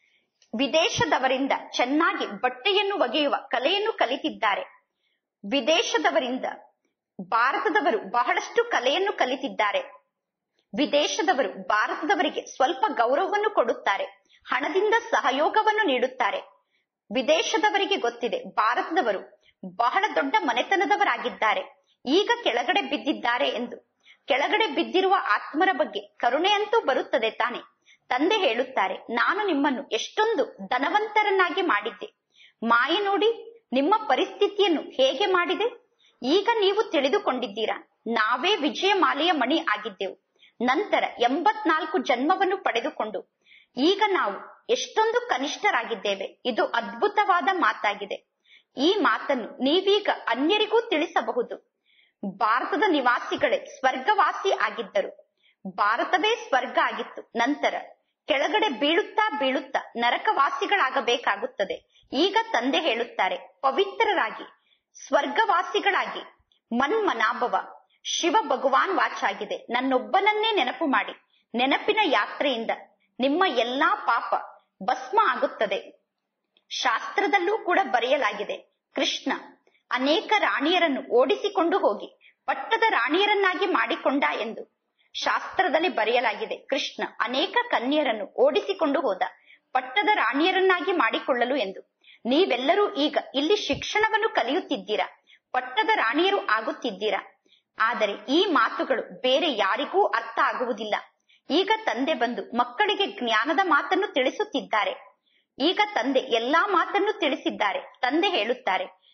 ವಿದೇಶದವರಿಂದ ಚೆನ್ನಾಗಿ ಬಟ್ಟೆಯನ್ನು ಒಗೆಯುವ ಕಲೆಯನ್ನು ಕಲಿತಿದ್ದಾರೆ. ವಿದೇಶದವರಿಂದ ಭಾರತದವರು ಬಹಳಷ್ಟು ಕಲೆಯನ್ನು ಕಲಿತಿದ್ದಾರೆ. ವಿದೇಶದವರು ಭಾರತದವರಿಗೆ ಸ್ವಲ್ಪ ಗೌರವವನ್ನು ಕೊಡುತ್ತಾರೆ, ಹಣದಿಂದ ಸಹಯೋಗವನ್ನು ನೀಡುತ್ತಾರೆ. ವಿದೇಶದವರಿಗೆ ಗೊತ್ತಿದೆ ಭಾರತದವರು ಬಹಳ ದೊಡ್ಡ ಮನೆತನದವರಾಗಿದ್ದಾರೆ, ಈಗ ಕೆಳಗಡೆ ಬಿದ್ದಿದ್ದಾರೆ ಎಂದು. ಕೆಳಗಡೆ ಬಿದ್ದಿರುವ ಆತ್ಮರ ಬಗ್ಗೆ ಕರುಣೆ ಅಂತೂ ಬರುತ್ತದೆ ತಾನೆ. ತಂದೆ ಹೇಳುತ್ತಾರೆ, ನಾನು ನಿಮ್ಮನ್ನು ಎಷ್ಟೊಂದು ಧನವಂತರನ್ನಾಗಿ ಮಾಡಿದ್ದೆ. ಮಾಯೆ ನೋಡಿ ನಿಮ್ಮ ಪರಿಸ್ಥಿತಿಯನ್ನು ಹೇಗೆ ಮಾಡಿದೆ. ಈಗ ನೀವು ತಿಳಿದುಕೊಂಡಿದ್ದೀರಾ, ನಾವೇ ವಿಜಯಮಾಲೆಯ ಮಣಿ ಆಗಿದ್ದೆವು. ನಂತರ ಎಂಬತ್ನಾಲ್ಕು ಜನ್ಮವನ್ನು ಪಡೆದುಕೊಂಡು ಈಗ ನಾವು ಎಷ್ಟೊಂದು ಕನಿಷ್ಠರಾಗಿದ್ದೇವೆ. ಇದು ಅದ್ಭುತವಾದ ಮಾತಾಗಿದೆ. ಈ ಮಾತನ್ನು ನೀವೀಗ ಅನ್ಯರಿಗೂ ತಿಳಿಸಬಹುದು. ಭಾರತದ ನಿವಾಸಿಗಳೇ ಸ್ವರ್ಗವಾಸಿ ಆಗಿದ್ದರು. ಭಾರತವೇ ಸ್ವರ್ಗ ಆಗಿತ್ತು. ನಂತರ ಕೆಳಗಡೆ ಬೀಳುತ್ತಾ ಬೀಳುತ್ತಾ ನರಕವಾಸಿಗಳಾಗಬೇಕಾಗುತ್ತದೆ. ಈಗ ತಂದೆ ಹೇಳುತ್ತಾರೆ, ಪವಿತ್ರರಾಗಿ ಸ್ವರ್ಗವಾಸಿಗಳಾಗಿ ಮನ್ಮನಾಭವ ಶಿವ ಭಗವಾನ್ ವಾಚಾಗಿದೆ. ನನ್ನೊಬ್ಬನನ್ನೇ ನೆನಪು ಮಾಡಿ. ನೆನಪಿನ ಯಾತ್ರೆಯಿಂದ ನಿಮ್ಮ ಎಲ್ಲಾ ಪಾಪ ಭಸ್ಮ ಆಗುತ್ತದೆ. ಶಾಸ್ತ್ರದಲ್ಲೂ ಕೂಡ ಬರೆಯಲಾಗಿದೆ, ಕೃಷ್ಣ ಅನೇಕ ರಾಣಿಯರನ್ನು ಓಡಿಸಿಕೊಂಡು ಹೋಗಿ ಪಟ್ಟದ ರಾಣಿಯರನ್ನಾಗಿ ಮಾಡಿಕೊಂಡ ಎಂದು. ಶಾಸ್ತ್ರದಲ್ಲಿ ಬರೆಯಲಾಗಿದೆ, ಕೃಷ್ಣ ಅನೇಕ ಕನ್ಯರನ್ನು ಓಡಿಸಿಕೊಂಡು ಹೋದ ಪಟ್ಟದ ರಾಣಿಯರನ್ನಾಗಿ ಮಾಡಿಕೊಳ್ಳಲು ಎಂದು. ನೀವೆಲ್ಲರೂ ಈಗ ಇಲ್ಲಿ ಶಿಕ್ಷಣವನ್ನು ಕಲಿಯುತ್ತಿದ್ದೀರಾ, ಪಟ್ಟದ ರಾಣಿಯರು ಆಗುತ್ತಿದ್ದೀರಾ. ಆದರೆ ಈ ಮಾತುಗಳು ಬೇರೆ ಯಾರಿಗೂ ಅರ್ಥ ಆಗುವುದಿಲ್ಲ. ಈಗ ತಂದೆ ಬಂದು ಮಕ್ಕಳಿಗೆ ಜ್ಞಾನದ ಮಾತನ್ನು ತಿಳಿಸುತ್ತಿದ್ದಾರೆ. ಈಗ ತಂದೆ ಎಲ್ಲಾ ಮಾತನ್ನು ತಿಳಿಸಿದ್ದಾರೆ. ತಂದೆ ಹೇಳುತ್ತಾರೆ,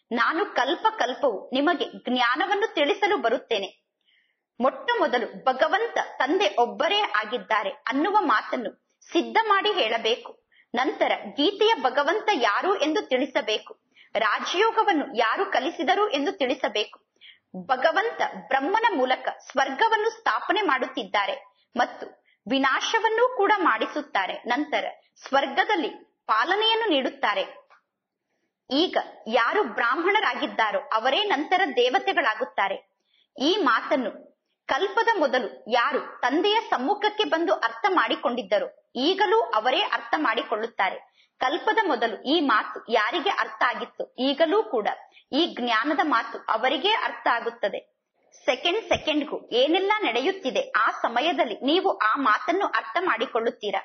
ನಾನು ಕಲ್ಪ ಕಲ್ಪವು ನಿಮಗೆ ಜ್ಞಾನವನ್ನು ತಿಳಿಸಲು ಬರುತ್ತೇನೆ. ಮೊಟ್ಟ ಮೊದಲು ಭಗವಂತ ತಂದೆ ಒಬ್ಬರೇ ಆಗಿದ್ದಾರೆ ಅನ್ನುವ ಮಾತನ್ನು ಸಿದ್ಧ ಮಾಡಿ ಹೇಳಬೇಕು. ನಂತರ ಗೀತೆಯ ಭಗವಂತ ಯಾರು ಎಂದು ತಿಳಿಸಬೇಕು. ರಾಜಯೋಗವನ್ನು ಯಾರು ಕಲಿಸಿದರು ಎಂದು ತಿಳಿಸಬೇಕು. ಭಗವಂತ ಬ್ರಹ್ಮನ ಮೂಲಕ ಸ್ವರ್ಗವನ್ನು ಸ್ಥಾಪನೆ ಮಾಡುತ್ತಿದ್ದಾರೆ ಮತ್ತು ವಿನಾಶವನ್ನೂ ಕೂಡ ಮಾಡಿಸುತ್ತಾರೆ. ನಂತರ ಸ್ವರ್ಗದಲ್ಲಿ ಪಾಲನೆಯನ್ನು ನೀಡುತ್ತಾರೆ. ಈಗ ಯಾರು ಬ್ರಾಹ್ಮಣರಾಗಿದ್ದಾರೋ ಅವರೇ ನಂತರ ದೇವತೆಗಳಾಗುತ್ತಾರೆ. ಈ ಮಾತನ್ನು ಕಲ್ಪದ ಮೊದಲು ಯಾರು ತಂದೆಯ ಸಮ್ಮುಖಕ್ಕೆ ಬಂದು ಅರ್ಥ ಮಾಡಿಕೊಂಡಿದ್ದರೋ ಈಗಲೂ ಅವರೇ ಅರ್ಥ ಮಾಡಿಕೊಳ್ಳುತ್ತಾರೆ. ಕಲ್ಪದ ಮೊದಲು ಈ ಮಾತು ಯಾರಿಗೆ ಅರ್ಥ ಆಗಿತ್ತು, ಈಗಲೂ ಕೂಡ ಈ ಜ್ಞಾನದ ಮಾತು ಅವರಿಗೇ ಅರ್ಥ ಆಗುತ್ತದೆ. ಸೆಕೆಂಡ್ ಸೆಕೆಂಡ್ಗೂ ಏನೆಲ್ಲ ನಡೆಯುತ್ತಿದೆ ಆ ಸಮಯದಲ್ಲಿ ನೀವು ಆ ಮಾತನ್ನು ಅರ್ಥ ಮಾಡಿಕೊಳ್ಳುತ್ತೀರಾ.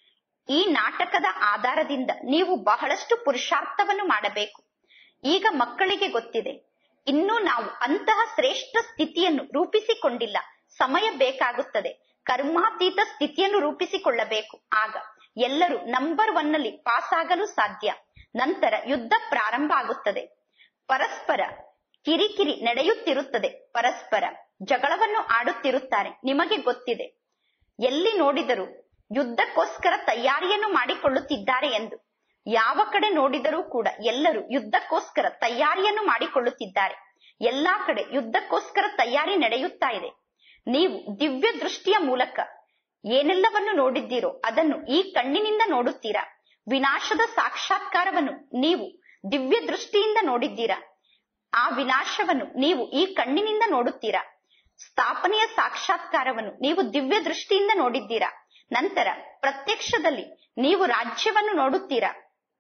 ಈ ನಾಟಕದ ಆಧಾರದಿಂದ ನೀವು ಬಹಳಷ್ಟು ಪುರುಷಾರ್ಥವನ್ನು ಮಾಡಬೇಕು. ಈಗ ಮಕ್ಕಳಿಗೆ ಗೊತ್ತಿದೆ, ಇನ್ನೂ ನಾವು ಅಂತಹ ಶ್ರೇಷ್ಠ ಸ್ಥಿತಿಯನ್ನು ರೂಪಿಸಿಕೊಂಡಿಲ್ಲ, ಸಮಯ ಬೇಕಾಗುತ್ತದೆ. ಕರ್ಮಾತೀತ ಸ್ಥಿತಿಯನ್ನು ರೂಪಿಸಿಕೊಳ್ಳಬೇಕು. ಆಗ ಎಲ್ಲರೂ ನಂಬರ್ ಒನ್ ನಲ್ಲಿ ಪಾಸ್ ಆಗಲು ಸಾಧ್ಯ. ನಂತರ ಯುದ್ಧ ಪ್ರಾರಂಭ ಆಗುತ್ತದೆ. ಪರಸ್ಪರ ಕಿರಿಕಿರಿ ನಡೆಯುತ್ತಿರುತ್ತದೆ. ಪರಸ್ಪರ ಜಗಳವನ್ನು ಆಡುತ್ತಿರುತ್ತಾರೆ. ನಿಮಗೆ ಗೊತ್ತಿದೆ, ಎಲ್ಲಿ ನೋಡಿದರೂ ಯುದ್ಧಕ್ಕೋಸ್ಕರ ತಯಾರಿಯನ್ನು ಮಾಡಿಕೊಳ್ಳುತ್ತಿದ್ದಾರೆ ಎಂದು. ಯಾವ ಕಡೆ ನೋಡಿದರೂ ಕೂಡ ಎಲ್ಲರೂ ಯುದ್ಧಕ್ಕೋಸ್ಕರ ತಯಾರಿಯನ್ನು ಮಾಡಿಕೊಳ್ಳುತ್ತಿದ್ದಾರೆ. ಎಲ್ಲಾ ಕಡೆ ಯುದ್ಧಕ್ಕೋಸ್ಕರ ತಯಾರಿ ನಡೆಯುತ್ತಾ ಇದೆ. ನೀವು ದಿವ್ಯ ದೃಷ್ಟಿಯ ಮೂಲಕ ಏನೆಲ್ಲವನ್ನು ನೋಡಿದ್ದೀರೋ ಅದನ್ನು ಈ ಕಣ್ಣಿನಿಂದ ನೋಡುತ್ತೀರಾ. ವಿನಾಶದ ಸಾಕ್ಷಾತ್ಕಾರವನ್ನು ನೀವು ದಿವ್ಯ ದೃಷ್ಟಿಯಿಂದ ನೋಡಿದ್ದೀರಾ. ಆ ವಿನಾಶವನ್ನು ನೀವು ಈ ಕಣ್ಣಿನಿಂದ ನೋಡುತ್ತೀರಾ. ಸ್ಥಾಪನೆಯ ಸಾಕ್ಷಾತ್ಕಾರವನ್ನು ನೀವು ದಿವ್ಯ ದೃಷ್ಟಿಯಿಂದ ನೋಡಿದ್ದೀರಾ. ನಂತರ ಪ್ರತ್ಯಕ್ಷದಲ್ಲಿ ನೀವು ರಾಜ್ಯವನ್ನು ನೋಡುತ್ತೀರಾ.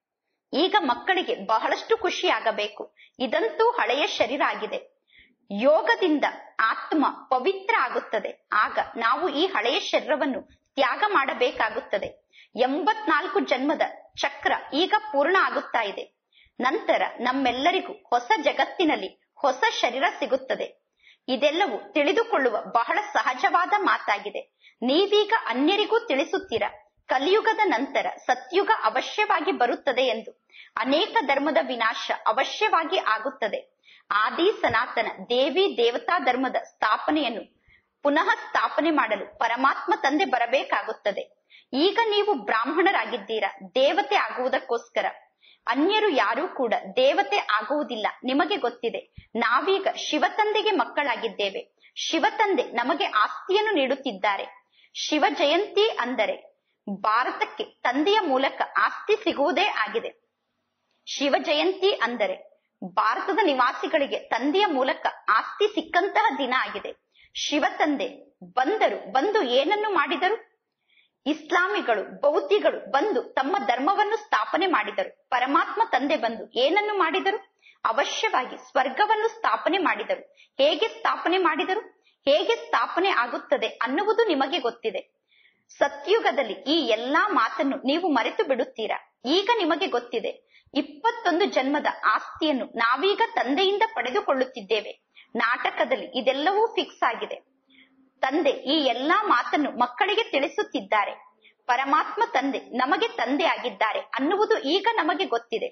ಈಗ ಮಕ್ಕಳಿಗೆ ಬಹಳಷ್ಟು ಖುಷಿ ಆಗಬೇಕು. ಇದಂತೂ ಹಳೆಯ ಶರೀರ ಆಗಿದೆ. ಯೋಗದಿಂದ ಆತ್ಮ ಪವಿತ್ರ ಆಗುತ್ತದೆ. ಆಗ ನಾವು ಈ ಹಳೆಯ ಶರೀರವನ್ನು ತ್ಯಾಗ ಮಾಡಬೇಕಾಗುತ್ತದೆ. ಎಂಬತ್ನಾಲ್ಕು ಜನ್ಮದ ಚಕ್ರ ಈಗ ಪೂರ್ಣ ಆಗುತ್ತಾ ಇದೆ. ನಂತರ ನಮ್ಮೆಲ್ಲರಿಗೂ ಹೊಸ ಜಗತ್ತಿನಲ್ಲಿ ಹೊಸ ಶರೀರ ಸಿಗುತ್ತದೆ. ಇದೆಲ್ಲವೂ ತಿಳಿದುಕೊಳ್ಳುವ ಬಹಳ ಸಹಜವಾದ ಮಾತಾಗಿದೆ. ನೀವೀಗ ಅನ್ಯರಿಗೂ ತಿಳಿಸುತ್ತೀರಾ, ಕಲಿಯುಗದ ನಂತರ ಸತ್ಯುಗ ಅವಶ್ಯವಾಗಿ ಬರುತ್ತದೆ ಎಂದು. ಅನೇಕ ಧರ್ಮದ ವಿನಾಶ ಅವಶ್ಯವಾಗಿ ಆಗುತ್ತದೆ. ಆದಿ ಸನಾತನ ದೇವಿ ದೇವತಾ ಧರ್ಮದ ಸ್ಥಾಪನೆಯನ್ನು ಪುನಃ ಸ್ಥಾಪನೆ ಮಾಡಲು ಪರಮಾತ್ಮ ತಂದೆ ಬರಬೇಕಾಗುತ್ತದೆ. ಈಗ ನೀವು ಬ್ರಾಹ್ಮಣರಾಗಿದ್ದೀರಾ ದೇವತೆ ಆಗುವುದಕ್ಕೋಸ್ಕರ. ಅನ್ಯರು ಯಾರೂ ಕೂಡ ದೇವತೆ ಆಗುವುದಿಲ್ಲ. ನಿಮಗೆ ಗೊತ್ತಿದೆ, ನಾವೀಗ ಶಿವತಂದೆಗೆ ಮಕ್ಕಳಾಗಿದ್ದೇವೆ. ಶಿವತಂದೆ ನಮಗೆ ಆಸ್ತಿಯನ್ನು ನೀಡುತ್ತಿದ್ದಾರೆ. ಶಿವ ಜಯಂತಿ ಅಂದರೆ ಭಾರತಕ್ಕೆ ತಂದೆಯ ಮೂಲಕ ಆಸ್ತಿ ಸಿಗುವುದೇ ಆಗಿದೆ. ಶಿವ ಜಯಂತಿ ಅಂದರೆ ಭಾರತದ ನಿವಾಸಿಗಳಿಗೆ ತಂದೆಯ ಮೂಲಕ ಆಸ್ತಿ ಸಿಕ್ಕಂತಹ ದಿನ ಆಗಿದೆ. ಶಿವ ತಂದೆ ಬಂದರು. ಬಂದು ಏನನ್ನು ಮಾಡಿದರು? ಇಸ್ಲಾಮಿಗಳು ಬೌದ್ಧಿಗಳು ಬಂದು ತಮ್ಮ ಧರ್ಮವನ್ನು ಸ್ಥಾಪನೆ ಮಾಡಿದರು. ಪರಮಾತ್ಮ ತಂದೆ ಬಂದು ಏನನ್ನು ಮಾಡಿದರು? ಅವಶ್ಯವಾಗಿ ಸ್ವರ್ಗವನ್ನು ಸ್ಥಾಪನೆ ಮಾಡಿದರು. ಹೇಗೆ ಸ್ಥಾಪನೆ ಮಾಡಿದರು? ಹೇಗೆ ಸ್ಥಾಪನೆ ಆಗುತ್ತದೆ ಅನ್ನುವುದು ನಿಮಗೆ ಗೊತ್ತಿದೆ. ಸತ್ಯುಗದಲ್ಲಿ ಈ ಎಲ್ಲಾ ಮಾತನ್ನು ನೀವು ಮರೆತು ಬಿಡುತ್ತೀರಾ. ಈಗ ನಿಮಗೆ ಗೊತ್ತಿದೆ, ಇಪ್ಪತ್ತೊಂದು ಜನ್ಮದ ಆಸ್ತಿಯನ್ನು ನಾವೀಗ ತಂದೆಯಿಂದ ಪಡೆದುಕೊಳ್ಳುತ್ತಿದ್ದೇವೆ. ನಾಟಕದಲ್ಲಿ ಇದೆಲ್ಲವೂ ಫಿಕ್ಸ್ ಆಗಿದೆ. ತಂದೆ ಈ ಎಲ್ಲಾ ಮಾತನ್ನು ಮಕ್ಕಳಿಗೆ ತಿಳಿಸುತ್ತಿದ್ದಾರೆ. ಪರಮಾತ್ಮ ತಂದೆ ನಮಗೆ ತಂದೆ ಆಗಿದ್ದಾರೆ ಅನ್ನುವುದು ಈಗ ನಮಗೆ ಗೊತ್ತಿದೆ.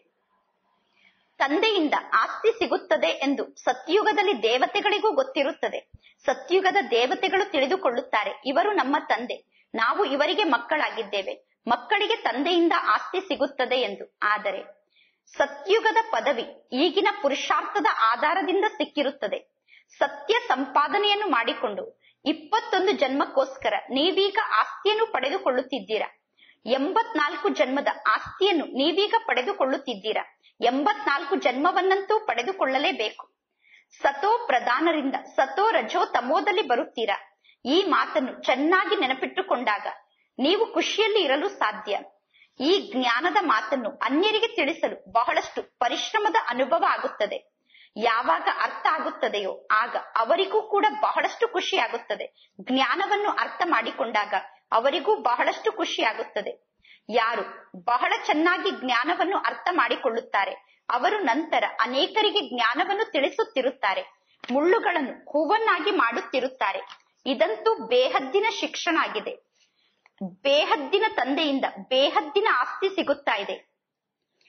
ತಂದೆಯಿಂದ ಆಸ್ತಿ ಸಿಗುತ್ತದೆ ಎಂದು ಸತ್ಯುಗದಲ್ಲಿ ದೇವತೆಗಳಿಗೂ ಗೊತ್ತಿರುತ್ತದೆ. ಸತ್ಯುಗದ ದೇವತೆಗಳು ತಿಳಿದುಕೊಳ್ಳುತ್ತಾರೆ, ಇವರು ನಮ್ಮ ತಂದೆ, ನಾವು ಇವರಿಗೆ ಮಕ್ಕಳಾಗಿದ್ದೇವೆ, ಮಕ್ಕಳಿಗೆ ತಂದೆಯಿಂದ ಆಸ್ತಿ ಸಿಗುತ್ತದೆ ಎಂದು. ಆದರೆ ಸತ್ಯುಗದ ಪದವಿ ಈಗಿನ ಪುರುಷಾರ್ಥದ ಆಧಾರದಿಂದ ಸಿಕ್ಕಿರುತ್ತದೆ. ಸತ್ಯ ಸಂಪಾದನೆಯನ್ನು ಮಾಡಿಕೊಂಡು ಇಪ್ಪತ್ತೊಂದು ಜನ್ಮಕ್ಕೋಸ್ಕರ ನೀವೀಗ ಆಸ್ತಿಯನ್ನು ಪಡೆದುಕೊಳ್ಳುತ್ತಿದ್ದೀರಾ. ಎಂಬತ್ನಾಲ್ಕು ಜನ್ಮದ ಆಸ್ತಿಯನ್ನು ನೀವೀಗ ಪಡೆದುಕೊಳ್ಳುತ್ತಿದ್ದೀರಾ. ಎಂಬತ್ನಾಲ್ಕು ಜನ್ಮವನ್ನಂತೂ ಪಡೆದುಕೊಳ್ಳಲೇಬೇಕು. ಸತೋ ಪ್ರಧಾನರಿಂದ ಸತೋ ರಜೋ ತಮೋದಲ್ಲಿ ಬರುತ್ತೀರಾ. ಈ ಮಾತನ್ನು ಚೆನ್ನಾಗಿ ನೆನಪಿಟ್ಟುಕೊಂಡಾಗ ನೀವು ಖುಷಿಯಲ್ಲಿ ಇರಲು ಸಾಧ್ಯ. ಈ ಜ್ಞಾನದ ಮಾತನ್ನು ಅನ್ಯರಿಗೆ ತಿಳಿಸಲು ಬಹಳಷ್ಟು ಪರಿಶ್ರಮದ ಅನುಭವ ಆಗುತ್ತದೆ. ಯಾವಾಗ ಅರ್ಥ ಆಗುತ್ತದೆಯೋ ಆಗ ಅವರಿಗೂ ಕೂಡ ಬಹಳಷ್ಟು ಖುಷಿ ಆಗುತ್ತದೆ. ಜ್ಞಾನವನ್ನು ಅರ್ಥ ಮಾಡಿಕೊಂಡಾಗ ಅವರಿಗೂ ಬಹಳಷ್ಟು ಖುಷಿ ಆಗುತ್ತದೆ. ಯಾರು ಬಹಳ ಚೆನ್ನಾಗಿ ಜ್ಞಾನವನ್ನು ಅರ್ಥ ಮಾಡಿಕೊಳ್ಳುತ್ತಾರೆ ಅವರು ನಂತರ ಅನೇಕರಿಗೆ ಜ್ಞಾನವನ್ನು ತಿಳಿಸುತ್ತಿರುತ್ತಾರೆ. ಮುಳ್ಳುಗಳನ್ನು ಹೂವನ್ನಾಗಿ ಮಾಡುತ್ತಿರುತ್ತಾರೆ. ಇದಂತೂ ಬೇಹದ್ದಿನ ಶಿಕ್ಷಣ ಆಗಿದೆ. ಬೇಹದ್ದಿನ ತಂದೆಯಿಂದ ಬೇಹದ್ದಿನ ಆಸ್ತಿ ಸಿಗುತ್ತಾ ಇದೆ.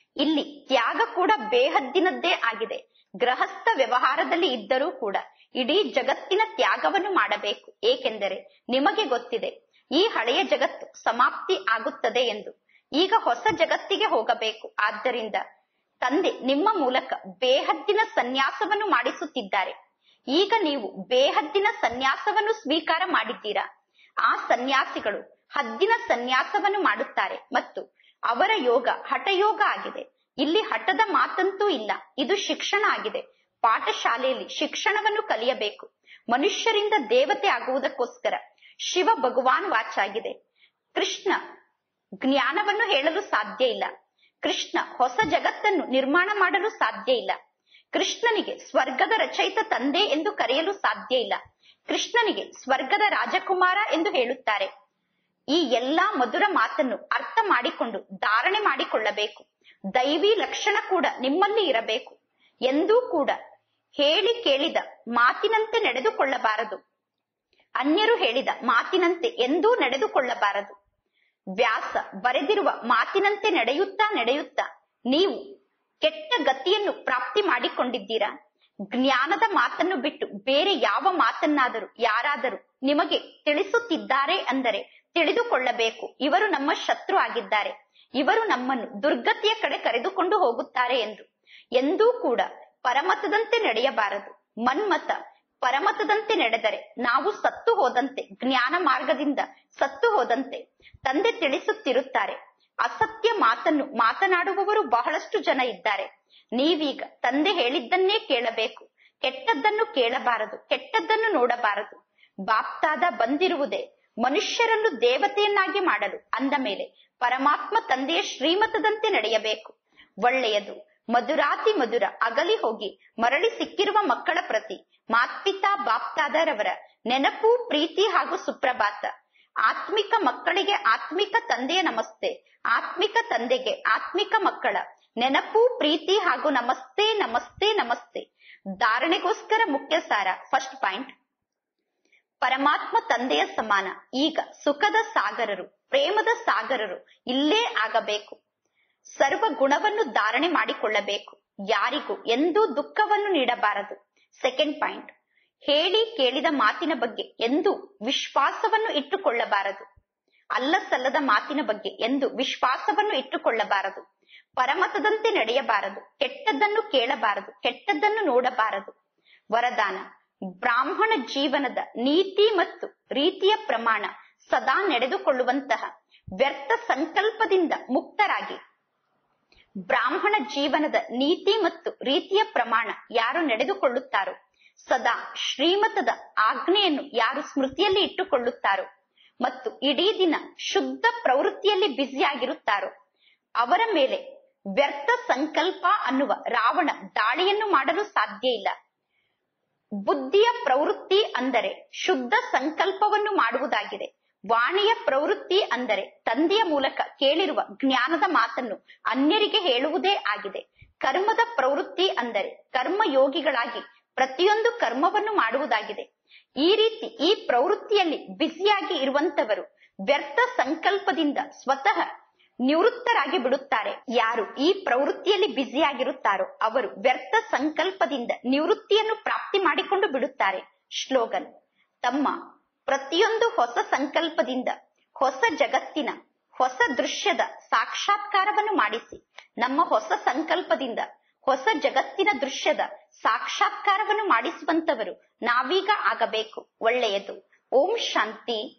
ಇಲ್ಲಿ ತ್ಯಾಗ ಕೂಡ ಬೇಹದ್ದಿನದ್ದೇ ಆಗಿದೆ. ಗೃಹಸ್ಥ ವ್ಯವಹಾರದಲ್ಲಿ ಇದ್ದರೂ ಕೂಡ ಇಡೀ ಜಗತ್ತಿನ ತ್ಯಾಗವನ್ನು ಮಾಡಬೇಕು. ಏಕೆಂದರೆ ನಿಮಗೆ ಗೊತ್ತಿದೆ ಈ ಹಳೆಯ ಜಗತ್ತು ಸಮಾಪ್ತಿ ಆಗುತ್ತದೆ ಎಂದು. ಈಗ ಹೊಸ ಜಗತ್ತಿಗೆ ಹೋಗಬೇಕು. ಆದ್ದರಿಂದ ತಂದೆ ನಿಮ್ಮ ಮೂಲಕ ಬೇಹದ್ದಿನ ಸನ್ಯಾಸವನ್ನು ಮಾಡಿಸುತ್ತಿದ್ದಾರೆ. ಈಗ ನೀವು ಬೇಹದ್ದಿನ ಸನ್ಯಾಸವನ್ನು ಸ್ವೀಕಾರ ಮಾಡಿದ್ದೀರಾ. ಆ ಸನ್ಯಾಸಿಗಳು ಹದ್ದಿನ ಸನ್ಯಾಸವನ್ನು ಮಾಡುತ್ತಾರೆ ಮತ್ತು ಅವರ ಯೋಗ ಹಠಯೋಗ ಆಗಿದೆ. ಇಲ್ಲಿ ಹಠದ ಮಾತಂತೂ ಇಲ್ಲ. ಇದು ಶಿಕ್ಷಣ ಆಗಿದೆ. ಪಾಠಶಾಲೆಯಲ್ಲಿ ಶಿಕ್ಷಣವನ್ನು ಕಲಿಯಬೇಕು. ಮನುಷ್ಯರಿಂದ ದೇವತೆ ಆಗುವುದಕ್ಕೋಸ್ಕರ ಶಿವ ಭಗವಾನ್ ವಾಚಾಗಿದೆ. ಕೃಷ್ಣ ಜ್ಞಾನವನ್ನು ಹೇಳಲು ಸಾಧ್ಯ ಇಲ್ಲ. ಕೃಷ್ಣ ಹೊಸ ಜಗತ್ತನ್ನು ನಿರ್ಮಾಣ ಮಾಡಲು ಸಾಧ್ಯ ಇಲ್ಲ. ಕೃಷ್ಣನಿಗೆ ಸ್ವರ್ಗದ ರಚಯಿತ ತಂದೆ ಎಂದು ಕರೆಯಲು ಸಾಧ್ಯ ಇಲ್ಲ. ಕೃಷ್ಣನಿಗೆ ಸ್ವರ್ಗದ ರಾಜಕುಮಾರ ಎಂದು ಹೇಳುತ್ತಾರೆ. ಈ ಎಲ್ಲಾ ಮಧುರ ಮಾತನ್ನು ಅರ್ಥ ಮಾಡಿಕೊಂಡು ಧಾರಣೆ ಮಾಡಿಕೊಳ್ಳಬೇಕು. ದೈವಿ ಲಕ್ಷಣ ಕೂಡ ನಿಮ್ಮಲ್ಲಿ ಇರಬೇಕು. ಎಂದೂ ಕೂಡ ಹೇಳಿ ಕೇಳಿದ ಮಾತಿನಂತೆ ನಡೆದುಕೊಳ್ಳಬಾರದು. ಅನ್ಯರು ಹೇಳಿದ ಮಾತಿನಂತೆ ಎಂದೂ ನಡೆದುಕೊಳ್ಳಬಾರದು. ವ್ಯಾಸ ಬರೆದಿರುವ ಮಾತಿನಂತೆ ನಡೆಯುತ್ತಾ ನಡೆಯುತ್ತಾ ನೀವು ಕೆಟ್ಟ ಗತಿಯನ್ನು ಪ್ರಾಪ್ತಿ ಮಾಡಿಕೊಂಡಿದ್ದೀರಾ. ಜ್ಞಾನದ ಮಾತನ್ನು ಬಿಟ್ಟು ಬೇರೆ ಯಾವ ಮಾತನ್ನಾದರೂ ಯಾರಾದರೂ ನಿಮಗೆ ತಿಳಿಸುತ್ತಿದ್ದಾರೆ ಅಂದರೆ ತಿಳಿದುಕೊಳ್ಳಬೇಕು, ಇವರು ನಮ್ಮ ಶತ್ರು ಆಗಿದ್ದಾರೆ, ಇವರು ನಮ್ಮನ್ನು ದುರ್ಗತಿಯ ಕಡೆ ಕರೆದುಕೊಂಡು ಹೋಗುತ್ತಾರೆ ಎಂದು. ಎಂದೂ ಕೂಡ ಪರಮತದಂತೆ ನಡೆಯಬಾರದು. ಮನ್ಮತ ಪರಮತದಂತೆ ನಡೆದರೆ ನಾವು ಸತ್ತು ಹೋದಂತೆ, ಜ್ಞಾನ ಮಾರ್ಗದಿಂದ ಸತ್ತು ಹೋದಂತೆ. ತಂದೆ ತಿಳಿಸುತ್ತಿರುತ್ತಾರೆ, ಅಸತ್ಯ ಮಾತನ್ನು ಮಾತನಾಡುವವರು ಬಹಳಷ್ಟು ಜನ ಇದ್ದಾರೆ. ನೀವೀಗ ತಂದೆ ಹೇಳಿದ್ದನ್ನೇ ಕೇಳಬೇಕು. ಕೆಟ್ಟದ್ದನ್ನು ಕೇಳಬಾರದು, ಕೆಟ್ಟದ್ದನ್ನು ನೋಡಬಾರದು. ಬಾಪ್ತಾದ ಬಂದಿರುವುದೇ ಮನುಷ್ಯರನ್ನು ದೇವತೆಯನ್ನಾಗಿ ಮಾಡಲು. ಅಂದ ಮೇಲೆ ಪರಮಾತ್ಮ ತಂದೆಯ ಶ್ರೀಮತದಂತೆ ನಡೆಯಬೇಕು. ಒಳ್ಳೆಯದು. ಮಧುರಾತಿ ಮಧುರ ಅಗಲಿ ಹೋಗಿ ಮರಳಿ ಸಿಕ್ಕಿರುವ ಮಕ್ಕಳ ಪ್ರತಿ ಮಾತ್ಪಿತಾ ಬಾಪ್ತಾದರವರ ನೆನಪು, ಪ್ರೀತಿ ಹಾಗೂ ಸುಪ್ರಭಾತ. ಆತ್ಮಿಕ ಮಕ್ಕಳಿಗೆ ಆತ್ಮಿಕ ತಂದೆಯ ನಮಸ್ತೆ. ಆತ್ಮಿಕ ತಂದೆಗೆ ಆತ್ಮಿಕ ಮಕ್ಕಳ ನೆನಪು, ಪ್ರೀತಿ ಹಾಗೂ ನಮಸ್ತೆ ನಮಸ್ತೆ ನಮಸ್ತೆ. ಧಾರಣೆಗೋಸ್ಕರ ಮುಖ್ಯ ಸಾರ. ಫಸ್ಟ್ ಪಾಯಿಂಟ್, ಪರಮಾತ್ಮ ತಂದೆಯ ಸಮಾನ. ಈಗ ಸುಖದ ಸಾಗರರು, ಪ್ರೇಮದ ಸಾಗರರು ಇಲ್ಲೇ ಆಗಬೇಕು. ಸರ್ವ ಗುಣವನ್ನು ಧಾರಣೆ ಮಾಡಿಕೊಳ್ಳಬೇಕು. ಯಾರಿಗೂ ಎಂದೂ ದುಃಖವನ್ನು ನೀಡಬಾರದು. ಸೆಕೆಂಡ್ ಪಾಯಿಂಟ್, ಹೇಳಿ ಕೇಳಿದ ಮಾತಿನ ಬಗ್ಗೆ ಎಂದೂ ವಿಶ್ವಾಸವನ್ನು ಇಟ್ಟುಕೊಳ್ಳಬಾರದು. ಅಲ್ಲ ಸಲ್ಲದ ಮಾತಿನ ಬಗ್ಗೆ ಎಂದು ವಿಶ್ವಾಸವನ್ನು ಇಟ್ಟುಕೊಳ್ಳಬಾರದು. ಪರಮತದಂತೆ ನಡೆಯಬಾರದು. ಕೆಟ್ಟದ್ದನ್ನು ಕೇಳಬಾರದು, ಕೆಟ್ಟದ್ದನ್ನು ನೋಡಬಾರದು. ವರದಾನ, ಬ್ರಾಹ್ಮಣ ಜೀವನದ ನೀತಿ ಮತ್ತು ರೀತಿಯ ಪ್ರಮಾಣ ಸದಾ ನಡೆದುಕೊಳ್ಳುವಂತಹ ವ್ಯರ್ಥ ಸಂಕಲ್ಪದಿಂದ ಮುಕ್ತರಾಗಿ. ಬ್ರಾಹ್ಮಣ ಜೀವನದ ನೀತಿ ಮತ್ತು ರೀತಿಯ ಪ್ರಮಾಣ ಯಾರು ನಡೆದುಕೊಳ್ಳುತ್ತಾರೋ, ಸದಾ ಶ್ರೀಮತದ ಆಜ್ಞೆಯನ್ನು ಯಾರು ಸ್ಮೃತಿಯಲ್ಲಿ ಇಟ್ಟುಕೊಳ್ಳುತ್ತಾರೋ ಮತ್ತು ಇಡೀ ದಿನ ಶುದ್ಧ ಪ್ರವೃತ್ತಿಯಲ್ಲಿ ಬ್ಯುಸಿಯಾಗಿರುತ್ತಾರೋ ಅವರ ಮೇಲೆ ವ್ಯರ್ಥ ಸಂಕಲ್ಪ ಅನ್ನುವ ರಾವಣ ದಾಳಿಯನ್ನು ಮಾಡಲು ಸಾಧ್ಯ ಇಲ್ಲ. ಬುದ್ಧಿಯ ಪ್ರವೃತ್ತಿ ಅಂದರೆ ಶುದ್ಧ ಸಂಕಲ್ಪವನ್ನು ಮಾಡುವುದಾಗಿದೆ. ವಾಣಿಯ ಪ್ರವೃತ್ತಿ ಅಂದರೆ ತಂದೆಯ ಮೂಲಕ ಕೇಳಿರುವ ಜ್ಞಾನದ ಮಾತನ್ನು ಅನ್ಯರಿಗೆ ಹೇಳುವುದೇ ಆಗಿದೆ. ಕರ್ಮದ ಪ್ರವೃತ್ತಿ ಅಂದರೆ ಕರ್ಮಯೋಗಿಗಳಾಗಿ ಪ್ರತಿಯೊಂದು ಕರ್ಮವನ್ನು ಮಾಡುವುದಾಗಿದೆ. ಈ ರೀತಿ ಈ ಪ್ರವೃತ್ತಿಯಲ್ಲಿ ಬ್ಯುಸಿಯಾಗಿ ಇರುವಂತವರು ವ್ಯರ್ಥ ಸಂಕಲ್ಪದಿಂದ ಸ್ವತಃ ನಿವೃತ್ತರಾಗಿ ಬಿಡುತ್ತಾರೆ. ಯಾರು ಈ ಪ್ರವೃತ್ತಿಯಲ್ಲಿ ಬ್ಯುಸಿಯಾಗಿರುತ್ತಾರೋ ಅವರು ವ್ಯರ್ಥ ಸಂಕಲ್ಪದಿಂದ ನಿವೃತ್ತಿಯನ್ನು ಪ್ರಾಪ್ತಿ ಮಾಡಿಕೊಂಡು ಬಿಡುತ್ತಾರೆ. ಶ್ಲೋಗನ್, ತಮ್ಮ ಪ್ರತಿಯೊಂದು ಹೊಸ ಸಂಕಲ್ಪದಿಂದ ಹೊಸ ಜಗತ್ತಿನ ಹೊಸ ದೃಶ್ಯದ ಸಾಕ್ಷಾತ್ಕಾರವನ್ನು ಮಾಡಿಸಿ. ನಮ್ಮ ಹೊಸ ಸಂಕಲ್ಪದಿಂದ ಹೊಸ ಜಗತ್ತಿನ ದೃಶ್ಯದ ಸಾಕ್ಷಾತ್ಕಾರವನ್ನು ಮಾಡಿಸುವಂತವರು ನಾವೀಗ ಆಗಬೇಕು. ಒಳ್ಳೆಯದು. ಓಂ ಶಾಂತಿ.